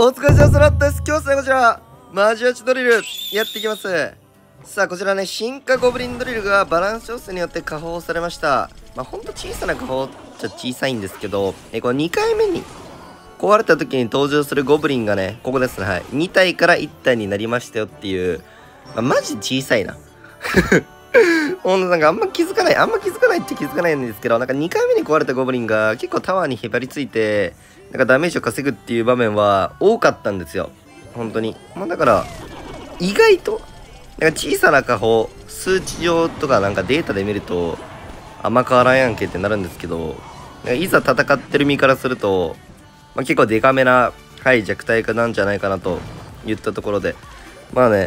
お疲れ様です。今日はこちら、マジアチドリル、やっていきます。さあ、こちらね、進化ゴブリンドリルがバランス調整によって下放されました。ほんと小さな下放っちゃ小さいんですけど、この2回目に壊れた時に登場するゴブリンがね、ここですね、はい。2体から1体になりましたよっていう、マジ小さいな。ほんとなんかあんま気づかないって気づかないんですけど、なんか2回目に壊れたゴブリンが結構タワーにへばりついて、なんかダメージを稼ぐっていう場面は多かったんですよ。本当に。だから、意外と、なんか小さな下方、数値上とかなんかデータで見ると、あんま変わらんやんけってなるんですけど、いざ戦ってる身からすると、結構デカめな、はい、弱体化なんじゃないかなと言ったところで、まだ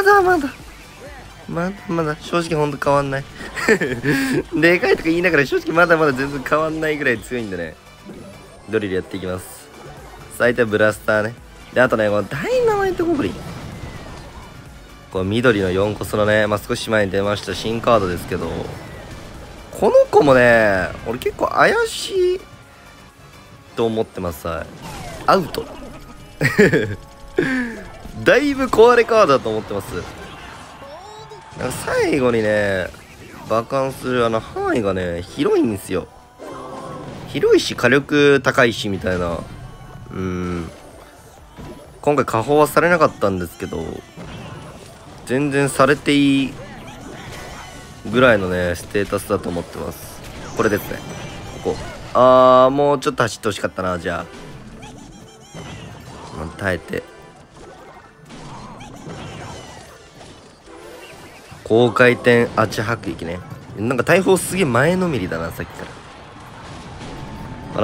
正直ほんと変わんない。でかいとか言いながら正直まだまだ全然変わんないぐらい強いんでね。ドリルやっていきます。最低ブラスターね。で、あとね、このダイナマイトゴブリン。この緑の4コスのね、少し前に出ました新カードですけど、この子もね、俺結構怪しいと思ってます。はい。アウト。だいぶ壊れカードだと思ってます。なんか最後にね、爆発する範囲がね、広いんですよ。広いし火力高いしみたいな。今回下放はされなかったんですけど、全然されていいぐらいのね、ステータスだと思ってます。これですね。ここ。もうちょっと走ってほしかったな、じゃあ。耐えて。高回転アチ迫撃ね。なんか大砲すげえ前のめりだな、さっきから。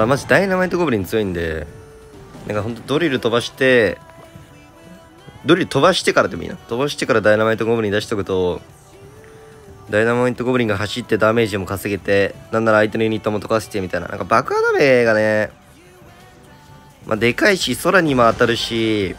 マジダイナマイトゴブリン強いんで、なんかほんとドリル飛ばして、ドリル飛ばしてからでもいいな。飛ばしてからダイナマイトゴブリン出しとくと、ダイナマイトゴブリンが走ってダメージも稼げて、なんなら相手のユニットも溶かしてみたいな。なんか爆破ダメがね、でかいし、空にも当たるし、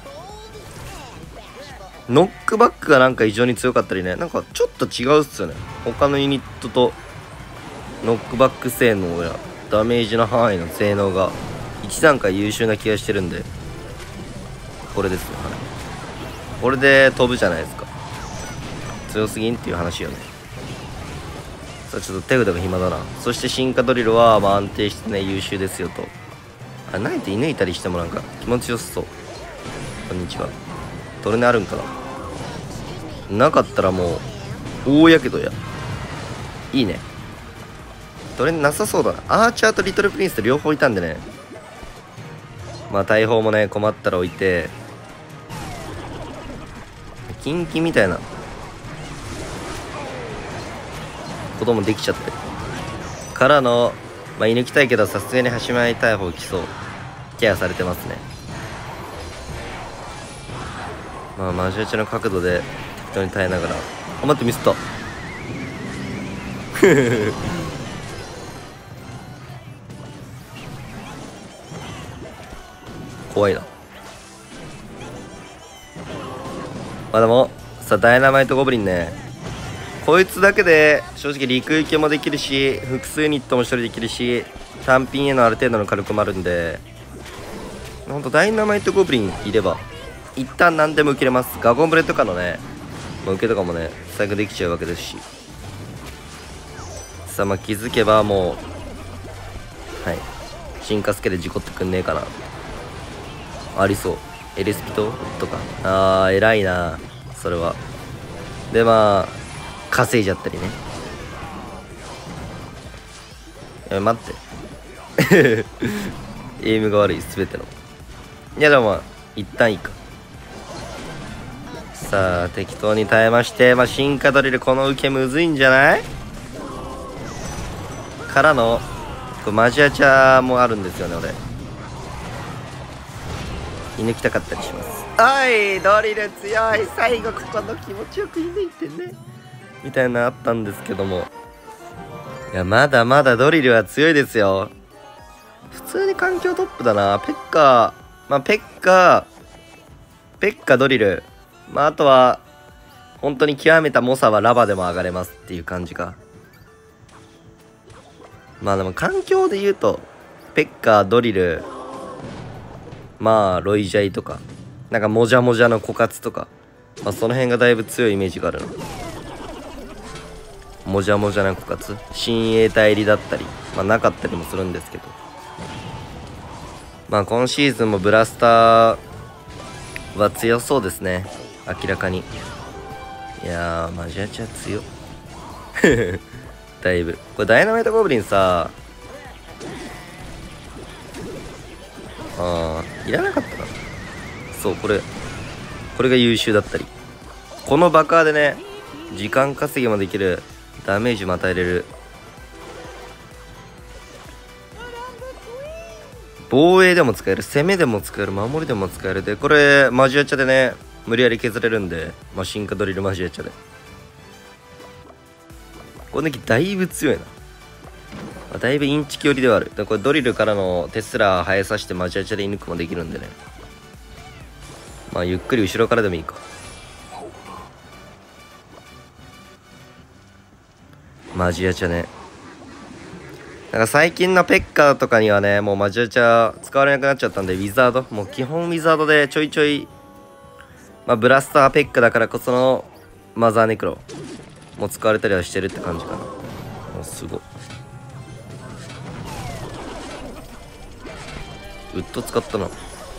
ノックバックがなんか異常に強かったりね、なんかちょっと違うっすよね。他のユニットと、ノックバック性能やダメージの範囲の性能が1段階優秀な気がしてるんで、これですよ。はい。これで飛ぶじゃないですか。強すぎんっていう話よね。さあちょっと手札が暇だな。そして進化ドリルは安定してね、優秀ですよと。ナイト射抜いたりしてもなんか気持ちよさそう。こんにちは。トルネあるんかな。なかったらもう大やけどや。いいね。トルネなさそうだな。アーチャーとリトルプリンスと両方いたんでね。大砲もね、困ったら置いて、キンキみたいなこともできちゃってからの、射抜きたいけどさすがに端前大砲来そう。ケアされてますね。マジ打ちの角度で適当に耐えながら。待って、ミスった。怖いな。でもさ、ダイナマイトゴブリンね、こいつだけで正直陸行きもできるし、複数ユニットも処理できるし、単品へのある程度の火力もあるんで、ほんとダイナマイトゴブリンいれば一旦何でも受けれます。ガゴンブレとかのね、受けとかもね、最悪できちゃうわけですし。さあ気づけばもう、はい、進化スケで事故ってくんねえかな。ありそう。エレスピトとか。偉いなそれは。で稼いじゃったりね。待ってエイムが悪い、全ての。いやでも一旦いいか。さあ適当に耐えまして、進化ドリルこの受けむずいんじゃないからのマジアチャーもあるんですよね。俺射抜きたかったりします。はい、ドリル強い。最後ここの気持ちよく射抜いてねみたいなあったんですけども、いやまだまだドリルは強いですよ。普通に環境トップだな。ペッカドリル、あとは本当に極めた猛者はラバでも上がれますっていう感じか。でも環境で言うとペッカドリルまあロイジャイとかなんかもじゃもじゃの枯渇とか、まあ、その辺がだいぶ強いイメージがあるな。もじゃもじゃな枯渇、親衛隊入りだったり、まあなかったりもするんですけど、まあ今シーズンもブラスターは強そうですね、明らかに。いやーマジアチャ強っだいぶ。これダイナマイトゴブリンさいらなかったな。そう、これが優秀だったり、この爆破でね時間稼ぎもできる、ダメージも与えれる、防衛でも使える、攻めでも使える、守りでも使える。でこれマジアチャでね無理やり削れるんで、まあ、進化ドリルマジアチャでこの時だいぶ強いな。まあ、だいぶインチキ寄りではある。でこれドリルからのテスラ生えさせてマジアチャで射抜くもできるんでね、まあゆっくり後ろからでもいいか。マジアチャね、なんか最近のペッカーとかにはねもうマジアチャ使われなくなっちゃったんで、ウィザードもう基本ウィザードでちょいちょい、まあブラスターペッカだからこそのマザーネクロもう使われたりはしてるって感じかな。もうすごいウッド使ったな。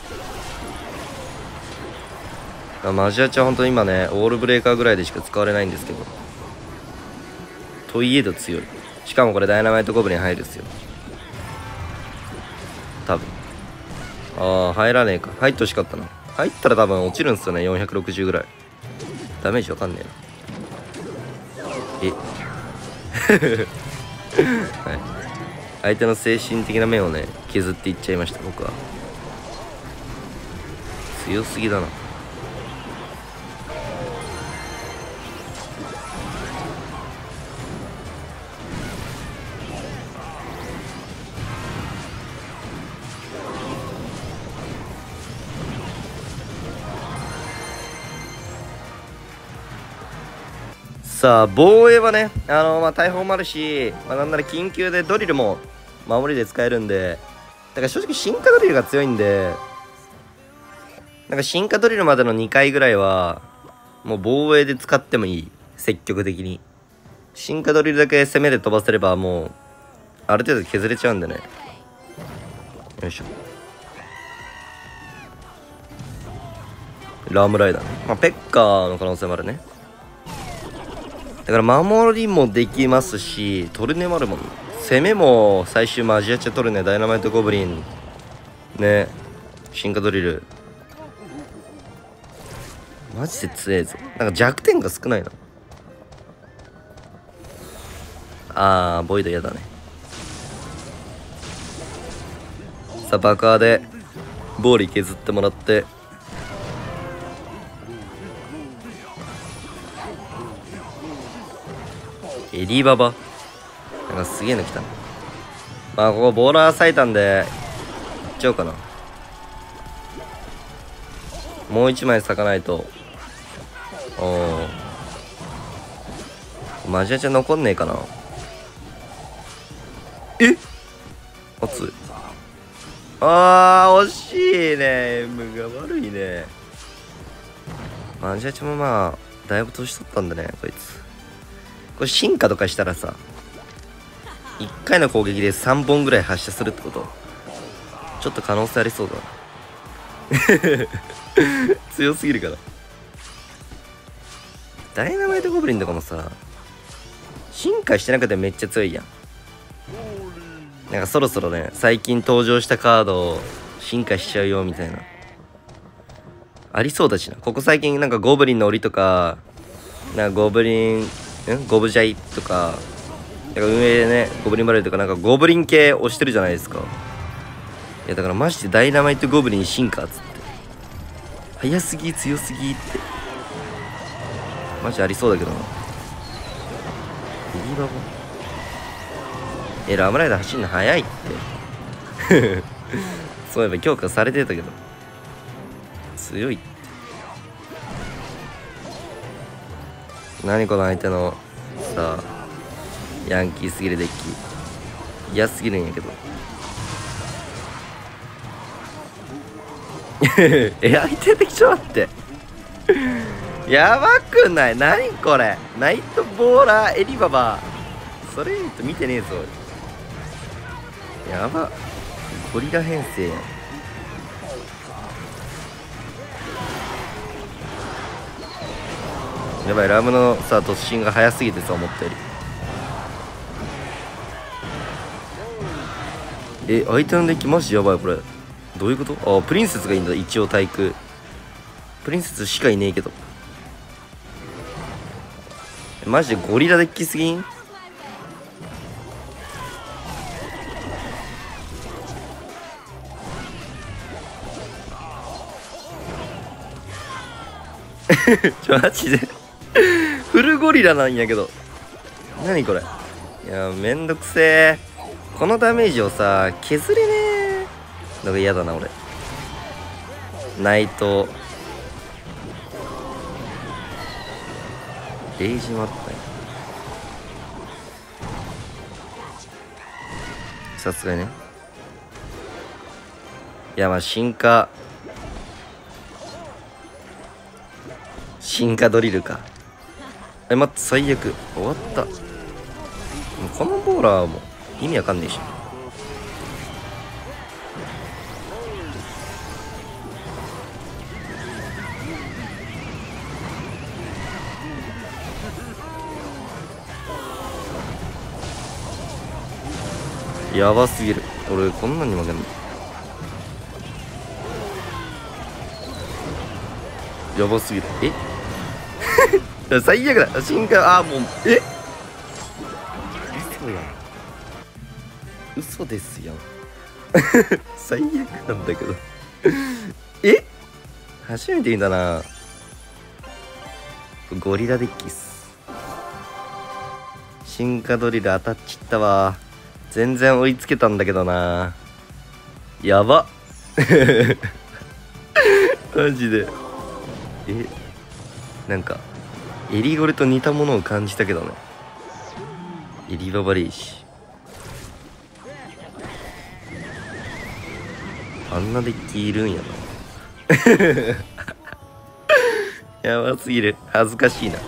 マジアチャほんと今ねオールブレーカーぐらいでしか使われないんですけど、といえど強い。しかもこれダイナマイトゴブリン入るっすよ多分。入らねえか。入ってほしかったな。入ったら多分落ちるんすよね、460ぐらい。ダメージわかんねえな。はい、相手の精神的な面をね削っていっちゃいました僕は。強すぎだな。さあ防衛はねまあ大砲もあるし、まあ、なんなら緊急でドリルも守りで使えるんで、だから正直進化ドリルが強いんで、なんか進化ドリルまでの2回ぐらいはもう防衛で使ってもいい。積極的に進化ドリルだけ攻めで飛ばせればもうある程度削れちゃうんでね。よいしょ。ラームライダーね、まあ、ペッカーの可能性もあるね。だから守りもできますし、トルネもあるもん。攻めも最終マジアチャトルネ、ダイナマイトゴブリンね、進化ドリルマジで強えぞ。なんか弱点が少ないな。ボイド嫌だね。さあ爆破でボーリー削ってもらって、エリーババなんかすげえの来た。まあここボーラー咲いたんでいっちゃおうかな。もう一枚咲かないと。マジアチャ残んねえかな。熱い。惜しいね。M が悪いね。マジアチャもまあだいぶ年取ったんだねこいつ。これ進化とかしたらさ1回の攻撃で3本ぐらい発射するってこと、ちょっと可能性ありそうだな強すぎるから。ダイナマイトゴブリンとかもさ進化してなくてめっちゃ強いやん。なんかそろそろね最近登場したカードを進化しちゃうよみたいなありそうだしな。ここ最近なんかゴブリンの檻とかなんかゴブリンゴブジャイとか、なんか運営でねゴブリンバレルとかなんかゴブリン系押してるじゃないですか。いやだからマジでダイナマイトゴブリン進化っつって早すぎ強すぎってマジありそうだけどな。リリーバボラムライダー走るの速いってそういえば強化されてたけど強いって。何この相手のさヤンキーすぎるデッキ嫌すぎるんやけど。 相手的ちょっと待って。やばくない？何これ？ナイトボーラーエリババー。それ見てねえぞ。やば。ゴリラ編成やん。やばい、ラムのさ突進が早すぎてさ、思ったより。相手のデッキマジやばい。これどういうこと？プリンセスがいいんだ。一応対空プリンセスしかいねえけど、マジでゴリラデッキすぎん？マジでフルゴリラなんやけど。何これ？いやめんどくせえ。このダメージをさ削れねえのが嫌だな俺。ナイトレイジもあったよ。さすがにね。いやまあ進化ドリルか。待って、最悪終わった。このボーラーも意味わかんねえし。やばすぎる。俺こんなんに負けんのやばすぎる。最悪だ。進化、もう嘘やん。嘘ですやん。最悪なんだけど。初めて見たな。ゴリラデッキっす。進化ドリル当たっちったわ。全然追いつけたんだけどな。やば。マジで。なんかエリゴレと似たものを感じたけどね。エリババレイシ。あんなデッキいるんやな。やばすぎる。恥ずかしいな。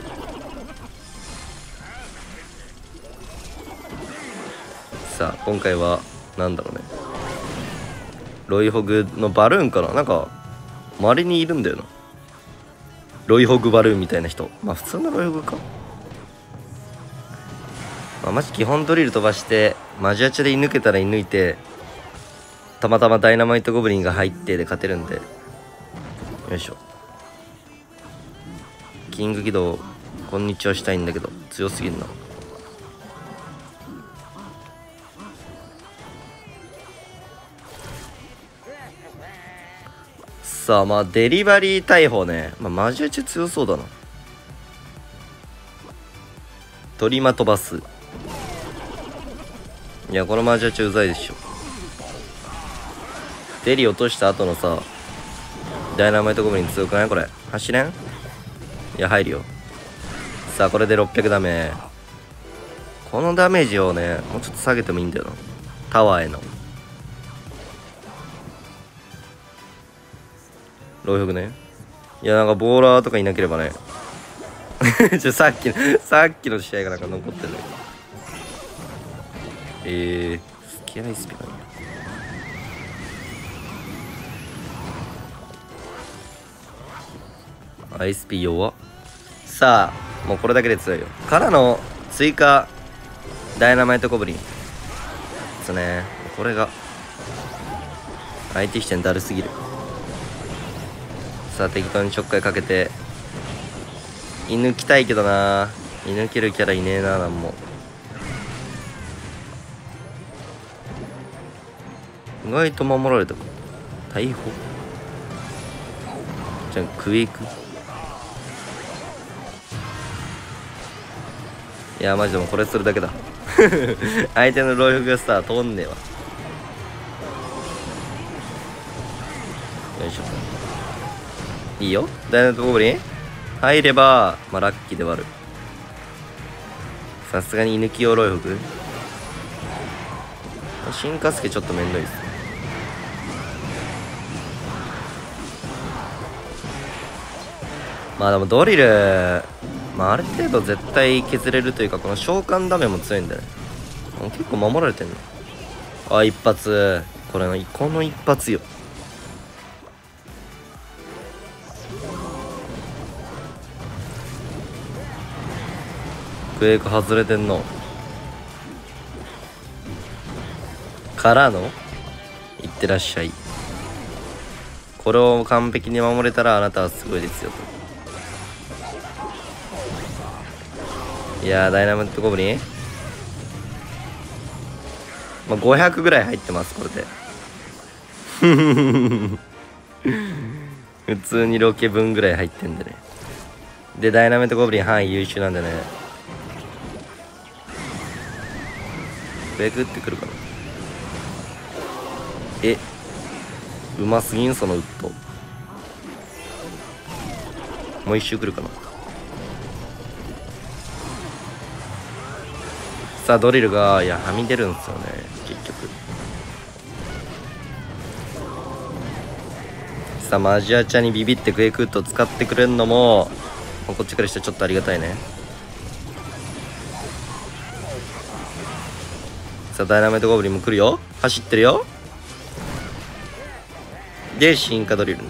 さあ今回はなんだろうね。ロイホグのバルーンかな。なんか稀にいるんだよな、ロイホグバルーンみたいな人。まあ普通のロイホグか。まあマジ基本ドリル飛ばしてマジアチャで射抜けたら射抜いて、たまたまダイナマイトゴブリンが入ってで勝てるんで。よいしょ。キング起動こんにちはしたいんだけど強すぎるな。さあまあデリバリー大砲ね。マジアチャ強そうだな。トリマ飛ばす。いやこのマジアチャうざいでしょ。デリ落とした後のさダイナマイトゴブリン強くない？これ走れん？いや入るよ。さあこれで600ダメ。このダメージをねもうちょっと下げてもいいんだよな、タワーへの。ロイホグね。いやなんかボーラーとかいなければね。さっきの試合がなんか残ってるんだけど。スキアイスピなんや。アイスピ弱っ。さあもうこれだけで強いよ。からの追加ダイナマイトゴブリンですね。これが相手視点だるすぎる。さあ適当にちょっかいかけて射抜きたいけどな。射抜けるキャラいねえな。なんも意外と守られたか。大砲じゃあクエイク。いやマジでもうこれするだけだ。相手のロイフがさ通んねえわ。よいしょ。いいよ。ダイナマイトゴブリン入ればラッキーではある。さすがに居抜き用ロイフグ。進化助ちょっとめんどいっす。 まあでもドリル、まあある程度絶対削れるというか、この召喚ダメも強いんだよね。結構守られてんの。あ、一発。この一発よ。クエイク外れてんの。からのいってらっしゃい。これを完璧に守れたらあなたはすごいですよと。いやー、ダイナマイトゴブリン、まあ、500ぐらい入ってますこれで。普通にロケ分ぐらい入ってんでね。でダイナマイトゴブリン範囲優秀なんでね。ベクってくるかな。うますぎんそのウッド。もう一周来るかな。さあドリルがはみ出るんですよね結局。さあマジアチャにビビってクエイクウッドを使ってくれるのもこっちからしてちょっとありがたいね。さあダイナマイトゴブリンも来るよ。走ってるよ。で進化ドリルね。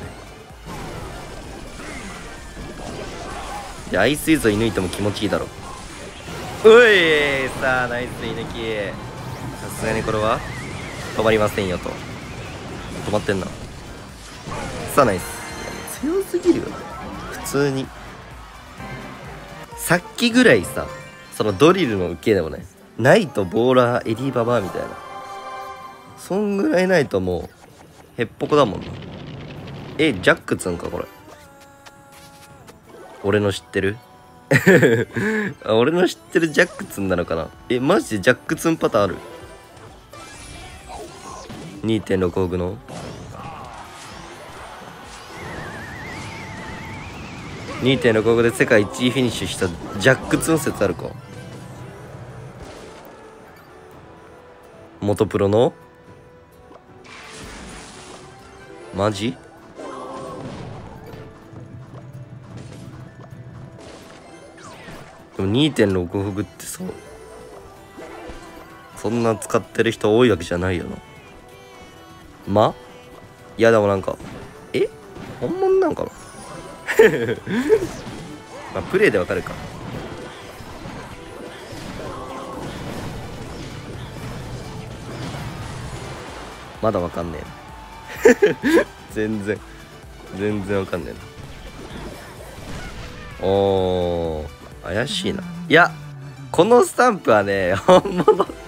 でアイスイズを射抜いても気持ちいいだろう。うい、さあナイス射抜き。さすがにこれは止まりませんよと。止まってんな。さあナイス。強すぎるよ普通に。さっきぐらいさ、そのドリルの受けでもね、ナイトボーラーエディババアみたいな、そんぐらいないともうへっぽこだもんな。ジャックツンかこれ。俺の知ってる俺の知ってるジャックツンなのかな。マジでジャックツンパターンある。 2.6 億の2.6 億で世界1位フィニッシュしたジャックツン説あるか。元プロのマジ。でも 2.6 億ってさ、そんな使ってる人多いわけじゃないよな。いやでもなんか本物なんかな。まあプレイでわかるか。まだわかんねえな。全然わかんねえな。おー怪しいな。いやこのスタンプはね本物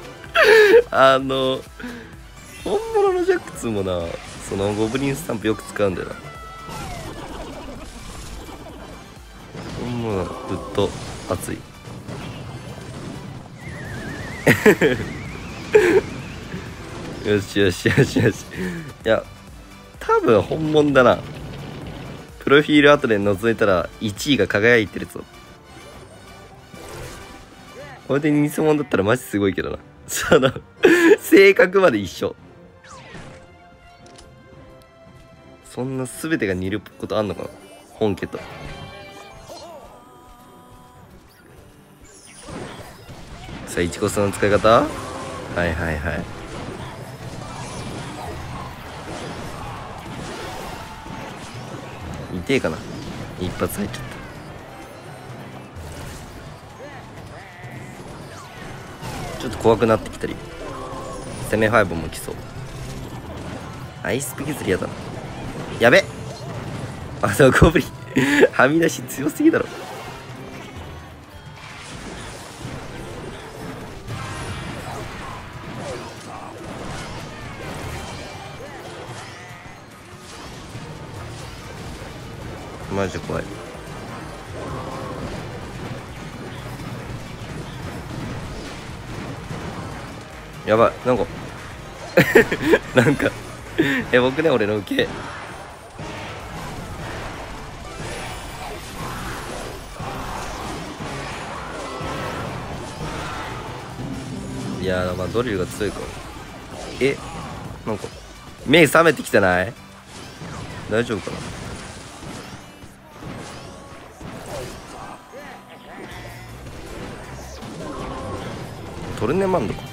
本物のジャックツもな、そのゴブリンスタンプよく使うんだよな。本物ずっと熱い。よしよしよしよし。いや多分本物だな。プロフィール後で覗いたら1位が輝いてるぞ。これで偽物だったらマジすごいけどな。その性格まで一緒。そんな全てが似ることあんのかな本家と。さあイチコさんの使い方、はいはいはい。痛えかな。一発入っちゃった。ちょっと怖くなってきたり。攻め5も来そう。アイスピ削りやだな。やべ。ゴブリンはみ出し強すぎだろ。マジで怖い。やばい。なんかなんか僕ね、俺の受けいやまあドリルが強いから。なんか目覚めてきてない？大丈夫かな。 トルネマンドか。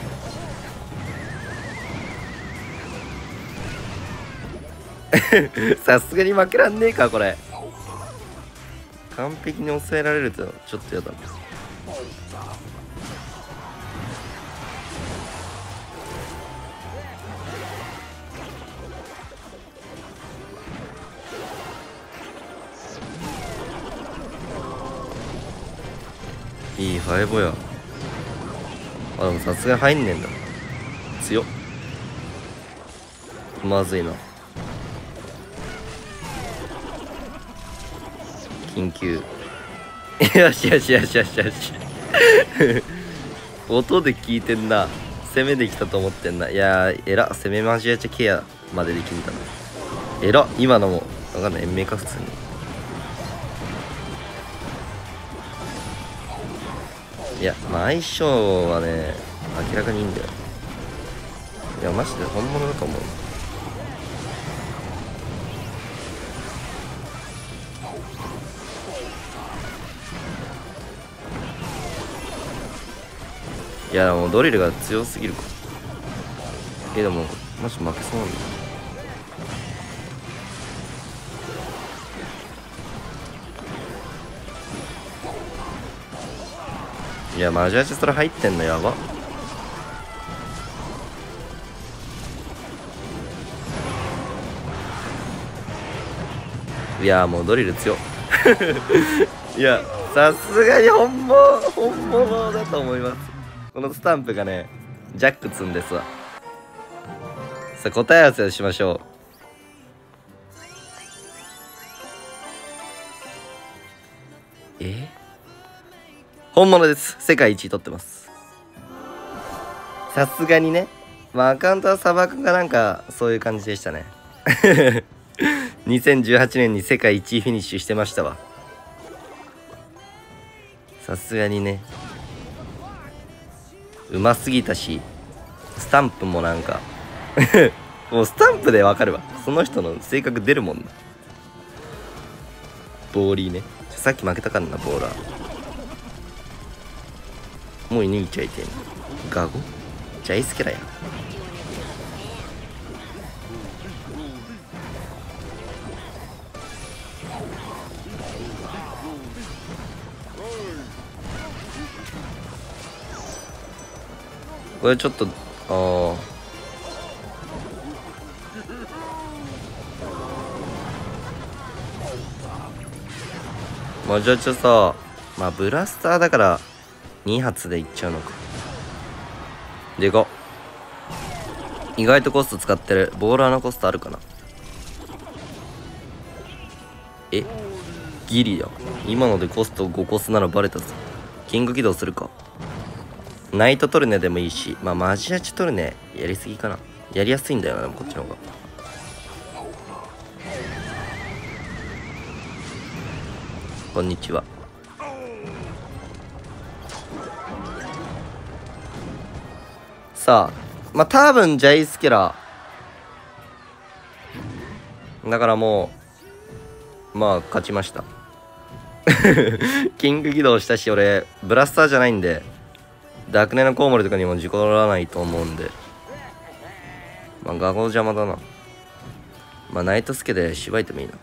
さすがに負けらんねえかこれ。完璧に抑えられるとちょっとやだな。いいファイボや。あ、でもさすがに入んねえんだ。強っ。まずいな。緊急。よしよしよしよしよし。音で聞いてんな。攻めできたと思ってんな。いやー、えら。攻めマジアチケアまでできんだな。えら。今のもわかんない。延命か普通に。いや、まあ相性はね、明らかにいいんだよ。いや、マジで本物だと思う。いや、もうドリルが強すぎるか。でも、マジ負けそうなんだ。いや、マジアチそれ入ってんのやば。いや、もうドリル強。いや、さすがに本物だと思います。このスタンプがね、ジャック積んですわ。さあ、答え合わせをしましょう。本物です。世界一位取ってます。さすがにね。まあ、アカウントは砂漠がなんか、そういう感じでしたね。2018年に世界一位フィニッシュしてましたわ。さすがにね。うますぎたし、スタンプもなんか、もうスタンプでわかるわ。その人の性格出るもんな。ボーリーね。さっき負けたからな、ボーラー。もう射抜いちゃいてん。ガゴジャイスケラや。これちょっと、まあじゃあさ、まあブラスターだから2発でいっちゃうのか。でかっ。意外とコスト使ってる。ボーラーのコストあるかな。ギリや。今のでコスト5コスならバレたぞ。キング起動するか。ナイトトルネでもいいし、まあマジアチトルネやりすぎかな。やりやすいんだよな、でもこっちの方が。こんにちは。さあ、まあ多分ジャイスケラーだからもうまあ勝ちました。キング起動したし、俺ブラスターじゃないんでダークネのコウモリとかにも事故らないと思うんで、まあガゴ邪魔だな。まあナイトスケでしばいてもいいな。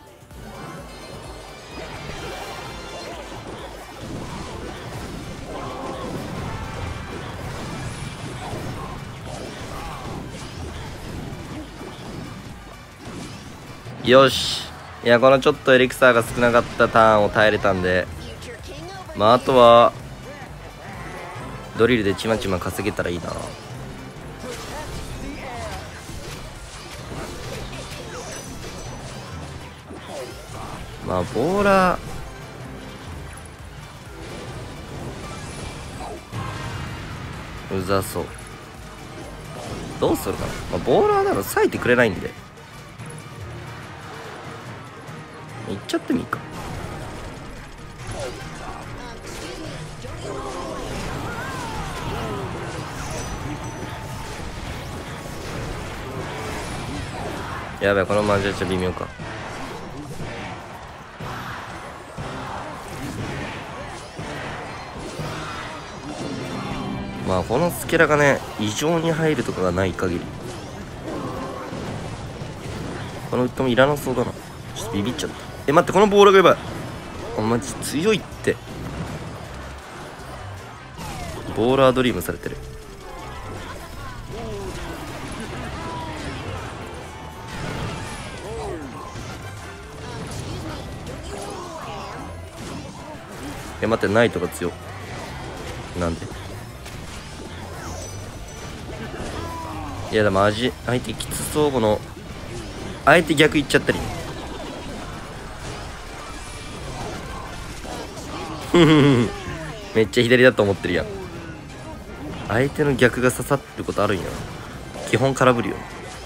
よし。いや、このちょっとエリクサーが少なかったターンを耐えれたんで、まああとはドリルでちまちま稼げたらいいな。まあボーラーうざそう。どうするかな。まあ、ボーラーなら割いてくれないんでいっちゃってもいいか。やばい、このマジアチ微妙か。 まあこのスケラがね異常に入るとかがない限りこのウッドもいらなそうだな。ちょっとビビっちゃった。待って、このボールがやばい。あ、マジ強いって。ボーラードリームされてる。待って、ナイトが強い。なんで？いやでも相手きつそう。この相手逆行っちゃったりめっちゃ左だと思ってるやん。相手の逆が刺さってることあるんや。基本空振るよ。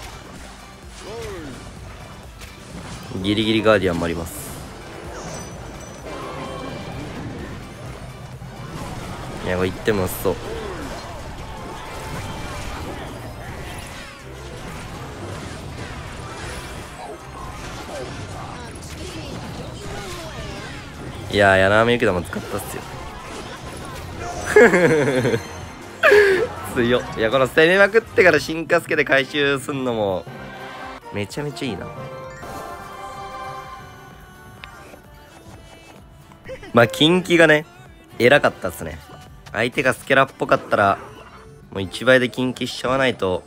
ギリギリガーディアンもあります。いやこれ言ってもそう。いやー、柳みゆき玉使ったっすよ強っ。いや、この攻めまくってから進化スケで回収すんのもめちゃめちゃいいな。まあ近畿がね偉かったっすね。相手がスケラっぽかったらもう1倍で近畿しちゃわないと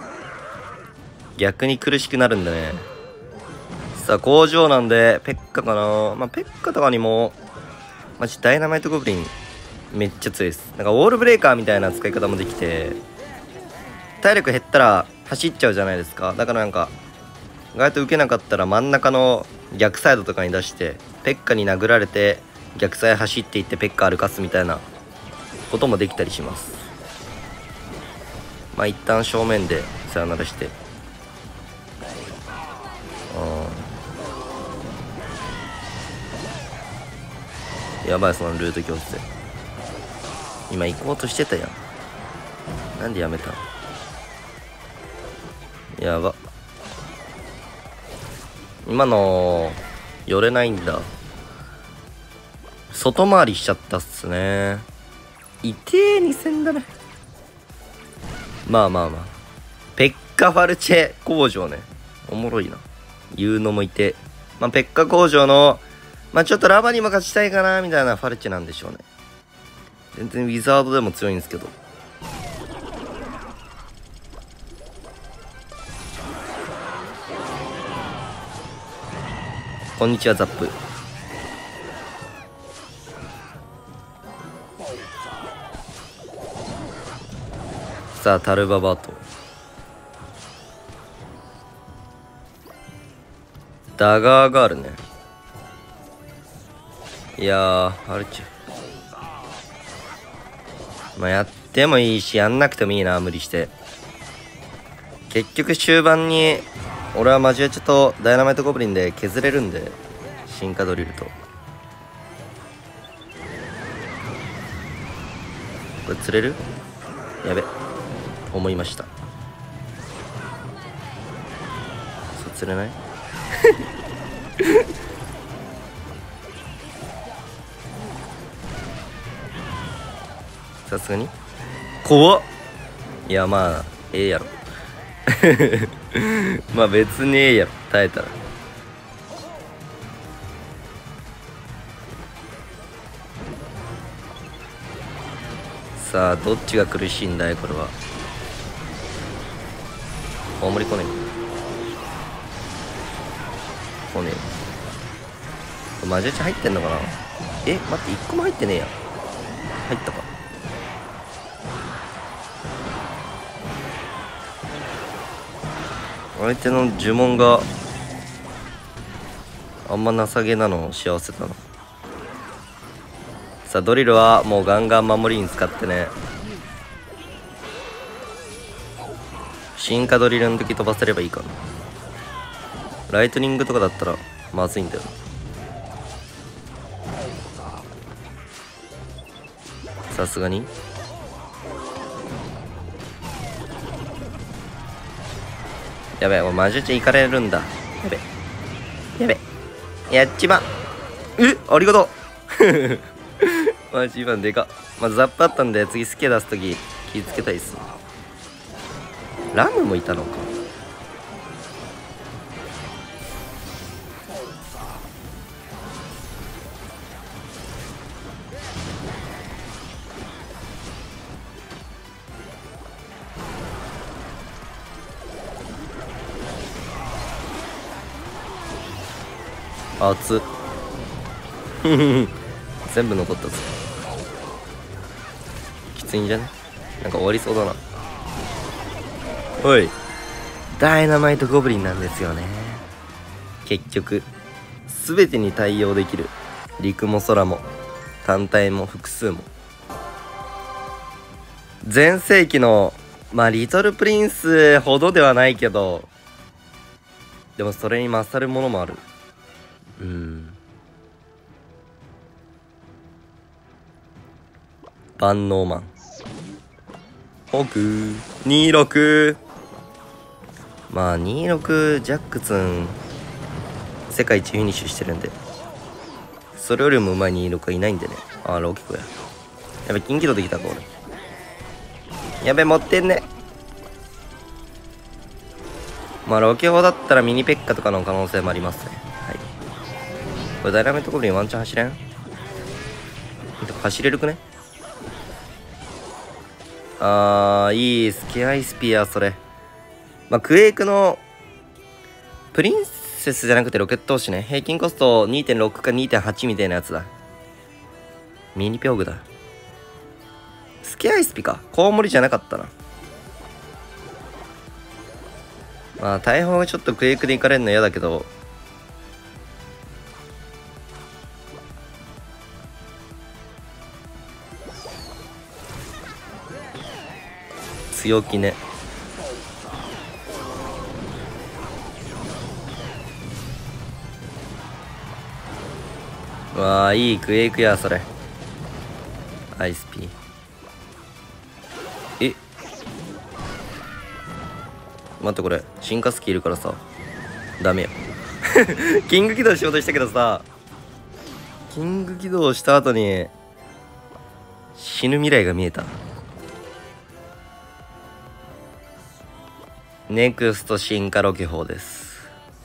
逆に苦しくなるんでね。さあ工場なんでペッカかな。まあペッカとかにもマジダイナマイトゴブリンめっちゃ強いです。なんかウォールブレーカーみたいな使い方もできて体力減ったら走っちゃうじゃないですか。だからなんか意外と受けなかったら真ん中の逆サイドとかに出してペッカに殴られて逆サイド走っていってペッカ歩かすみたいなこともできたりします。まあ一旦正面でさよならしてやばい。そのルート強制今行こうとしてたやん。なんでやめたの。やば。今の寄れないんだ。外回りしちゃったっすね。痛え2戦だね。まあまあまあペッカファルチェ工場ね、おもろいな。言うのもいて、まあペッカ工場のまあちょっとラバにも勝ちたいかなみたいなファルチェなんでしょうね。全然ウィザードでも強いんですけど。こんにちはザップ。さあタルババとダガーがあるね。いやーファルチェまあやってもいいしやんなくてもいいな。無理して結局終盤に俺はマジュエチとダイナマイトゴブリンで削れるんで、進化ドリルとこれ釣れる。やべ思いました。そう釣れないさすがに怖っ。いやまあええやろまあ別にええやろ耐えたら。さあどっちが苦しいんだいこれは。大盛り来ねえ。来ねえ。マジェチ入ってんのかな。待って1個も入ってねえや。入ったか。相手の呪文があんま情けなの幸せだな。さあドリルはもうガンガン守りに使ってね。進化ドリルの時飛ばせればいいかな。ライトニングとかだったらまずいんだよな。さすがにやべえ、マジュチ行かれるんだ。やべやべやっちま。ありがとうマジ今でか。まずザップあったんで次スケ出すとき気付けたいっすね。ラムもいたのか。熱っ全部残ったぞ。きついんじゃね。なんか終わりそうだな。おい、ダイナマイトゴブリンなんですよね。結局全てに対応できる。陸も空も単体も複数も。全盛期のリトルプリンスほどではないけど、でもそれに勝るものもある。万能マンホーク26。26ジャックツン世界一フィニッシュしてるんで、それよりもうまい26はいないんでね。ロキコや。やべ、近畿道できたか俺。やべ、持ってんね。ロキホだったらミニペッカとかの可能性もありますね。はい。これダイナマイトゴブリンワンチャン走れん？走れるくね？いいスケアイスピア、それ。クエイクのプリンセスじゃなくてロケット押しね。平均コスト 2.6 か 2.8 みたいなやつだ。ミニピョグだ。スケアイスピか。コウモリじゃなかったな。大砲がちょっとクエイクで行かれるの嫌だけど、強気ね。いいクエイクや、それ。アイスピー。待って、これ進化スキルからさダメよキング起動しようとしたけどさ、キング起動した後に死ぬ未来が見えた。ネクスト進化ロケ砲です。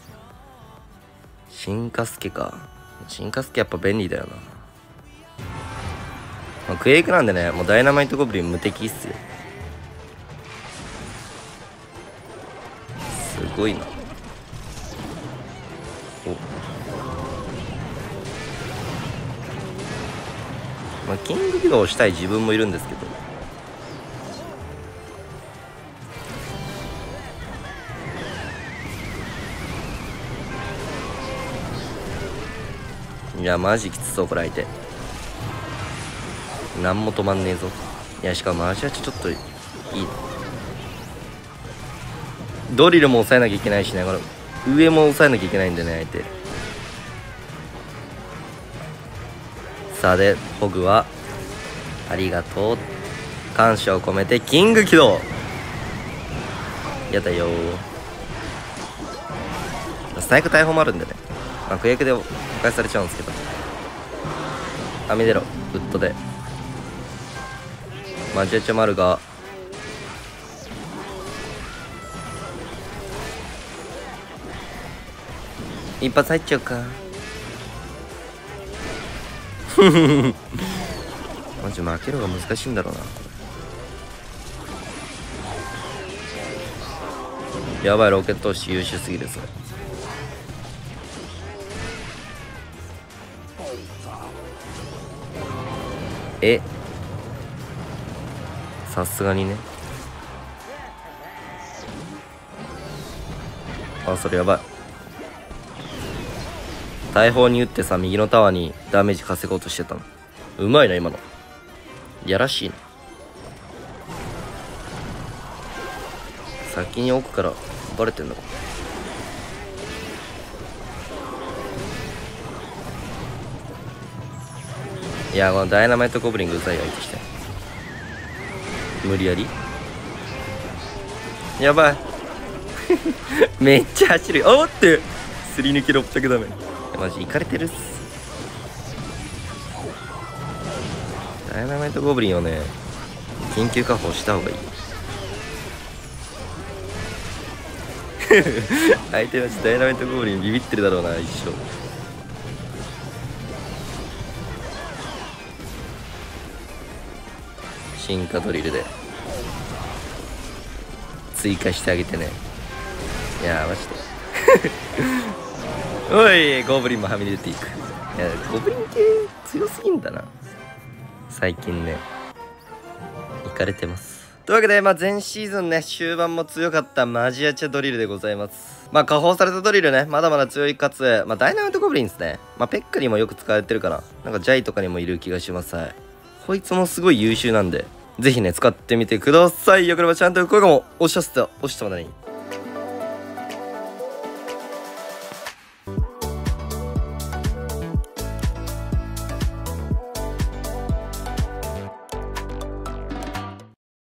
進化スケか。進化スケやっぱ便利だよな。クエイクなんでね、もうダイナマイトゴブリン無敵っすよ。すごいな。キング起動したい自分もいるんですけど、いやマジきつそうこれ相手。なんも止まんねえぞ。いやしかもアジアチちょっといい。ドリルも抑えなきゃいけないしね、これ上も抑えなきゃいけないんでね相手。さあでホグはありがとう感謝を込めてキング起動。やだよ。最悪大砲もあるんでね、クエイクで破壊されちゃうんですけど。見てろウッドでマジェチャマルが一発入っちゃうかマジ負けるのが難しいんだろうな。やばい、ロケット押し優秀すぎる。それさすがにね。それやばい。大砲に打ってさ、右のタワーにダメージ稼ごうとしてたの。うまいな今の。やらしいな。先に奥からバレてんのか。いや、このダイナマイトゴブリンがうざい相手して無理やりやばいめっちゃ走る。おーってすり抜け6着ダメ。マジイカれてるっす。ダイナマイトゴブリンをね緊急確保した方がいい。相手はダイナマイトゴブリンビビってるだろうな一生。進化ドリルで追加してあげてね。いやーマジでおいゴブリンもはみ出ていく。いやゴブリン系強すぎんだな最近ね。いかれてます。というわけで、前シーズンね、終盤も強かったマジアチャドリルでございます。加工されたドリルね、まだまだ強いかつ、ダイナマイトゴブリンですね。ペッカにもよく使われてるかな。なんかジャイとかにもいる気がします。はい。こいつもすごい優秀なんで、ぜひね、使ってみてください。よければちゃんと高評価も押してもらい。